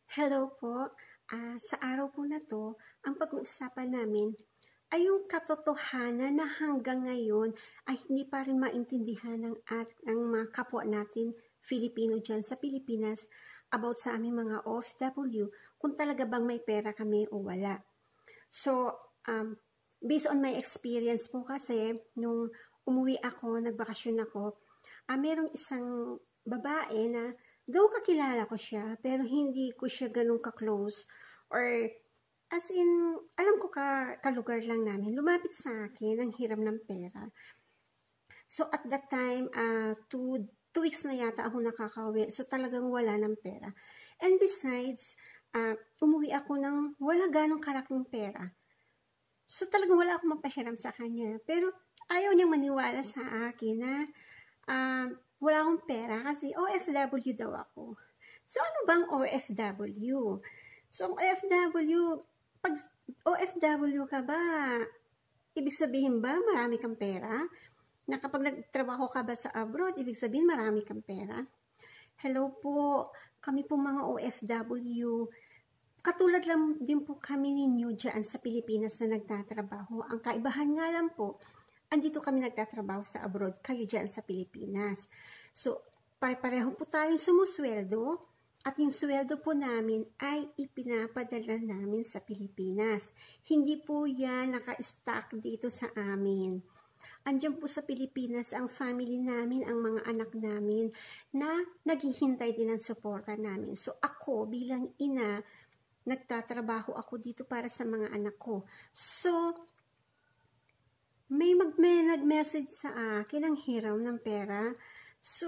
Hello po. Sa araw po na to, ang pag-uusapan namin ay yung katotohanan na hanggang ngayon ay hindi pa rin maintindihan ng mga kapwa natin Filipino dyan sa Pilipinas about sa aming mga OFW kung talaga bang may pera kami o wala. So, based on my experience po kasi, nung umuwi ako, nagbakasyon ako, merong isang babae na though kakilala ko siya, pero hindi ko siya ganun ka-close or as in, alam ko kalugar lang namin, lumapit sa akin ang hiram ng pera. So at that time, 2 weeks na yata ako nakakauwi, so talagang wala ng pera. And besides, umuwi ako ng wala ganong kalaking pera. So talagang wala akong mapahiram sa kanya. Pero ayaw niyang maniwala sa akin na wala akong pera kasi OFW daw ako. So ano bang OFW? So OFW, pag OFW ka ba, ibig sabihin ba marami kang pera? Na kapag nagtrabaho ka ba sa abroad, ibig sabihin marami kang pera? Hello po, kami po mga OFW. Katulad lang din po kami ninyo dyan sa Pilipinas na nagtatrabaho. Ang kaibahan nga lang po, andito kami nagtatrabaho sa abroad, kayo dyan sa Pilipinas. So, pare-pareho po tayong sumusweldo at yung sweldo po namin ay ipinapadala namin sa Pilipinas. Hindi po yan naka-stack dito sa amin. Andiyan po sa Pilipinas ang family namin, ang mga anak namin na naghihintay din ng suporta namin. So, ako bilang ina, nagtatrabaho ako dito para sa mga anak ko. So, may nag-message sa akin ang hiram ng pera. So,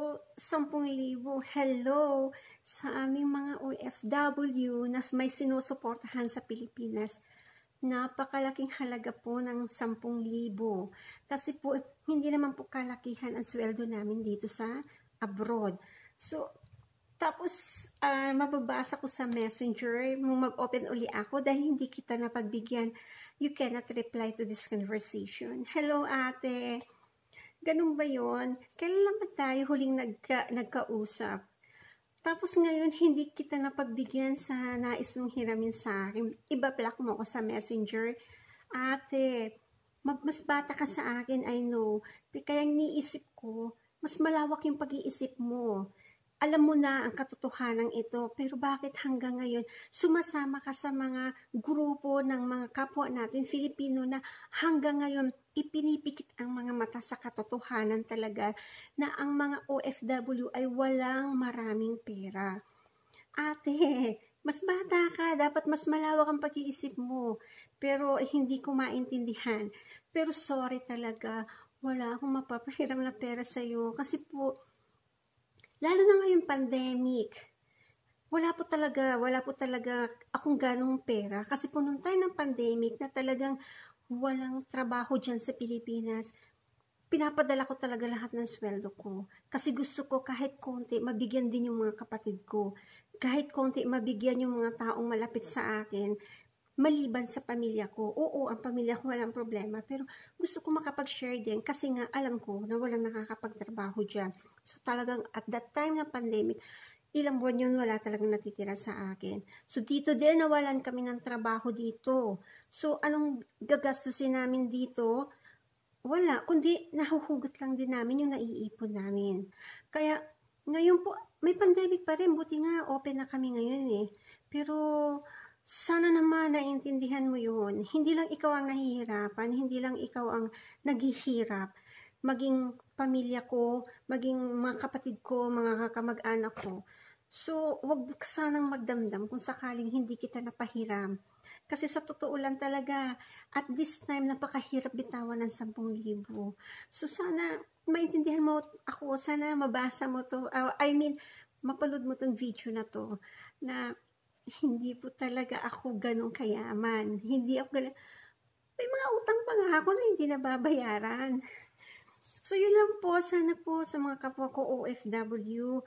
10,000. Hello sa aming mga OFW na may sinusuportahan sa Pilipinas. Napakalaking halaga po ng 10,000. Kasi po, hindi naman po kalakihan ang sweldo namin dito sa abroad. So, tapos, mababasa ko sa messenger, mag-open uli ako dahil hindi kita napagbigyan. You cannot reply to this conversation. Hello, ate. Ganun ba yun? Kailan ba tayo huling nagkausap? Tapos ngayon, hindi kita napagbigyan sa nais mong hiramin sa akin. Iba-block mo ako sa messenger. Ate, mas bata ka sa akin, I know. Kaya niisip ko, mas malawak yung pag-iisip mo. Alam mo na ang katotohanan ito, pero bakit hanggang ngayon sumasama ka sa mga grupo ng mga kapwa natin, Filipino, na hanggang ngayon ipinipikit ang mga mata sa katotohanan talaga na ang mga OFW ay walang maraming pera. Ate, mas bata ka, dapat mas malawak ang pag-iisip mo, pero hindi ko maintindihan. Pero sorry talaga, wala akong mapapahiram na pera sa'yo kasi po, lalo na ngayong pandemic, wala po talaga akong ganong pera. Kasi po nung time ng pandemic na talagang walang trabaho dyan sa Pilipinas, pinapadala ko talaga lahat ng sweldo ko. Kasi gusto ko kahit konti, mabigyan din yung mga kapatid ko. Kahit konti, mabigyan yung mga taong malapit sa akin, maliban sa pamilya ko. Oo, ang pamilya ko walang problema, pero gusto ko makapag-share din kasi nga alam ko na walang nakakapagtrabaho dyan. So talagang at that time ng pandemic, ilang buwan yun wala talagang natitira sa akin. So dito din nawalan kami ng trabaho dito. So anong gagastusin namin dito? Wala, kundi nahuhugot lang din namin yung naiipon namin. Kaya ngayon po, may pandemic pa rin, buti nga open na kami ngayon eh. Pero sana naman naiintindihan mo yun. Hindi lang ikaw ang nahihirapan, hindi lang ikaw ang naghihirap. Maging pamilya ko, maging mga kapatid ko, mga kamag-anak ko. So, wag ka sanang magdamdam kung sakaling hindi kita napahiram. Kasi sa totoo lang talaga, at this time, napakahirap bitawan ng 10,000. So, sana maintindihan mo ako, sana mabasa mo to, mapanood mo tong video na to, na hindi po talaga ako ganun kayaman. Hindi ako ganun. May mga utang pa nga ako na hindi nababayaran. So, yun lang po. Sana po sa mga kapwa ko OFW,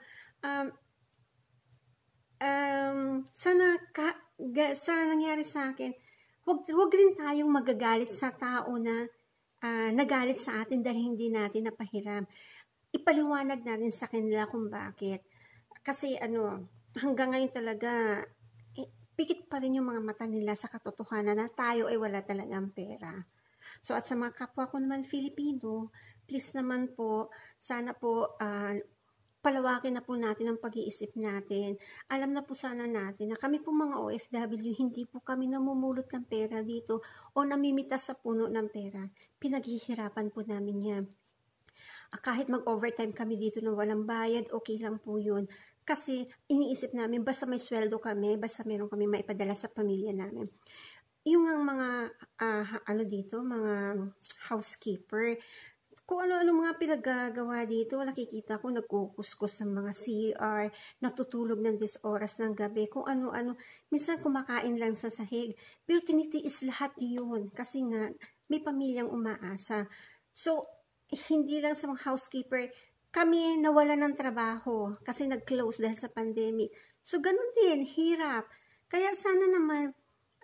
sana nangyari sa akin, wag rin tayong magagalit sa tao na nagalit sa atin dahil hindi natin napahiram. Ipaliwanag natin sa kanila kung bakit. Kasi hanggang ngayon talaga, pikit pa rin yung mga mata nila sa katotohanan na tayo ay wala talagang pera. So at sa mga kapwa ko naman Filipino, please naman po, sana po palawakin na po natin ang pag-iisip natin. Alam na po sana natin na kami po mga OFW, hindi po kami namumulot ng pera dito o namimitas sa puno ng pera. Pinaghihirapan po namin yan. Kahit mag-overtime kami dito na walang bayad, okay lang po yun. Kasi iniisip namin, basta may sweldo kami, basta meron kami maipadala sa pamilya namin. Yung mga, mga housekeeper, kung ano-ano mga pinagagawa dito, nakikita ko nagkukuskus ng mga CR, natutulog ng 10 oras ng gabi, kung ano-ano, minsan kumakain lang sa sahig, pero tinitiis lahat yun, kasi nga, may pamilyang umaasa. So, hindi lang sa mga housekeeper, kami nawala ng trabaho, kasi nag-close dahil sa pandemic. So, ganun din, hirap. Kaya sana naman,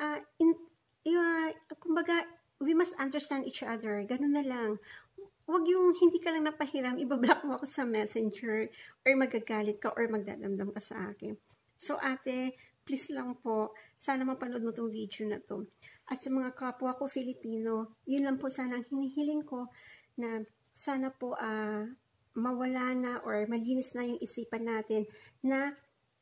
kumbaga, we must understand each other, ganun na lang. Huwag yung hindi ka lang napahiram, ibablock mo ako sa messenger, or magagalit ka, or magdadamdam ka sa akin. So ate, please lang po, sana mapanood mo tong video na to. At sa mga kapwa ko Filipino, yun lang po sana ang hinihiling ko, na sana po mawala na or malinis na yung isipan natin na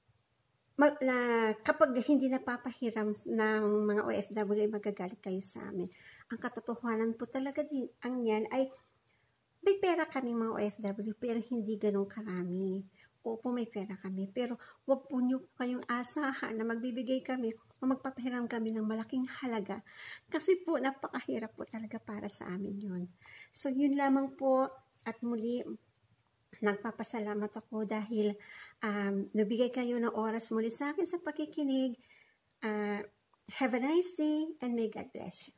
kapag hindi napapahiram ng mga OFW, magagalit kayo sa amin. Ang katotohanan po talaga din ang yan ay may pera kami mga OFW, pero hindi ganun karami. Opo, may pera kami, pero wag po nyo kayong asahan na magbibigay kami o magpapahiram kami ng malaking halaga. Kasi po, napakahirap po talaga para sa amin yun. So, yun lamang po. At muli, nagpapasalamat ako dahil nabigay kayo ng oras muli sa akin sa pakikinig. Have a nice day and may God bless you.